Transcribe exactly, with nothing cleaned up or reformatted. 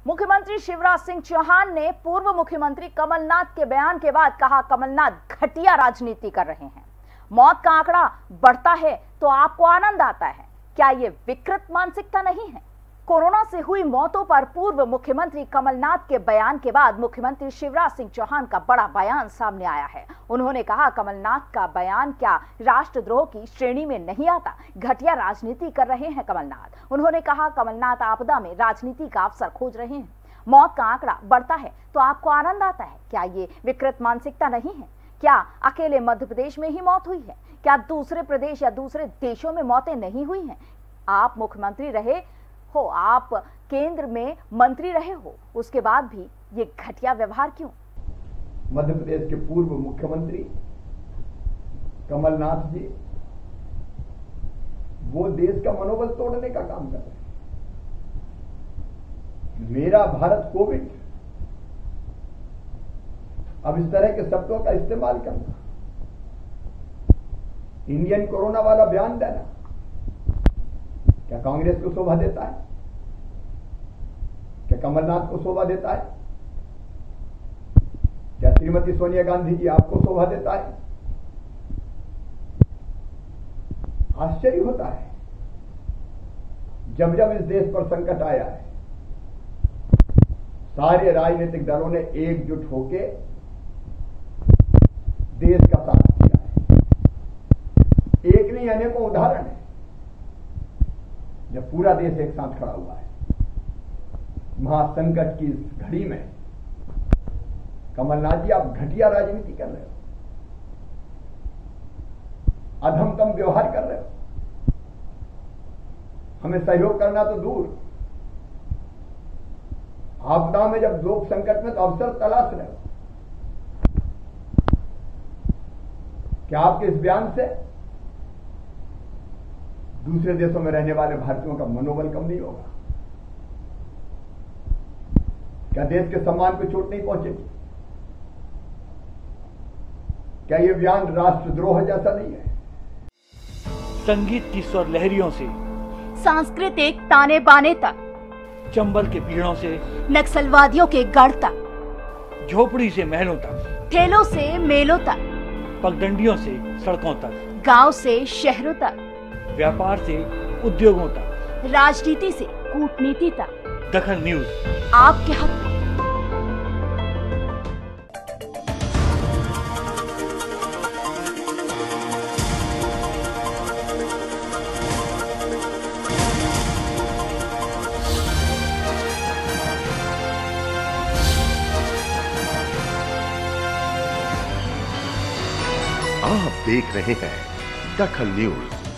मुख्यमंत्री शिवराज सिंह चौहान ने पूर्व मुख्यमंत्री कमलनाथ के बयान के बाद कहा, कमलनाथ घटिया राजनीति कर रहे हैं। मौत का आंकड़ा बढ़ता है तो आपको आनंद आता है। क्या ये विकृत मानसिकता नहीं है? कोरोना से हुई मौतों पर पूर्व मुख्यमंत्री कमलनाथ के बयान के बाद मुख्यमंत्री शिवराज सिंह चौहान का बड़ा बयान सामने आया है। उन्होंने कहा, कमलनाथ का बयान क्या राष्ट्रद्रोह की श्रेणी में नहीं आता? घटिया राजनीति कर रहे हैं कमलनाथ। उन्होंने कहा, कमलनाथ आपदा में राजनीति का अवसर खोज रहे हैं। मौत का आंकड़ा बढ़ता है तो आपको आनंद आता है। क्या ये विकृत मानसिकता नहीं है? क्या अकेले मध्य प्रदेश में ही मौत हुई है? क्या दूसरे प्रदेश या दूसरे देशों में मौतें नहीं हुई हैं? आप मुख्यमंत्री रहे हो, आप केंद्र में मंत्री रहे हो, उसके बाद भी ये घटिया व्यवहार क्यों? मध्य प्रदेश के पूर्व मुख्यमंत्री कमलनाथ जी वो देश का मनोबल तोड़ने का काम कर रहे हैं। मेरा भारत कोविड, अब इस तरह के शब्दों का इस्तेमाल करना, इंडियन कोरोना वाला बयान देना, क्या कांग्रेस को शोभा देता है? क्या कमलनाथ को शोभा देता है? क्या श्रीमती सोनिया गांधी जी आपको शोभा देता है? आश्चर्य होता है जब जब इस देश पर संकट आया है, सारे राजनीतिक दलों ने एकजुट होकर देश का साथ दिया है। एक नहीं अनेकों उदाहरण है जब पूरा देश एक साथ खड़ा हुआ है। महासंकट की इस घड़ी में कमलनाथ जी आप घटिया राजनीति कर रहे हो, अधमतम व्यवहार कर रहे हो। हमें सहयोग करना तो दूर, आपदा में जब लोग संकट में तो अवसर तलाश रहे हो। क्या आपके इस बयान से दूसरे देशों में रहने वाले भारतीयों का मनोबल कम नहीं होगा? क्या देश के सम्मान को चोट नहीं पहुंचेगी? क्या यह बयान राष्ट्रद्रोह जैसा नहीं है? संगीत की स्वर लहरियों से सांस्कृतिक ताने बाने तक, चंबल के पीड़ों से नक्सलवादियों के गढ़ तक, झोपड़ी से महलों तक, ठेलों से मेलों तक, पगडंडियों से सड़कों तक, गांव से शहरों तक, व्यापार से उद्योगों तक, राजनीति से कूटनीति तक, दखल न्यूज आपके हक में। आप देख रहे हैं दखल न्यूज।